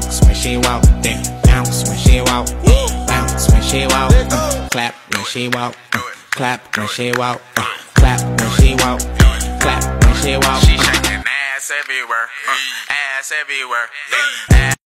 bounce when she walk, then bounce when she walk, bounce when she walk, clap when she walk, clap when she walk, clap when she walk, clap when she walk. She shaking ass everywhere, ass everywhere.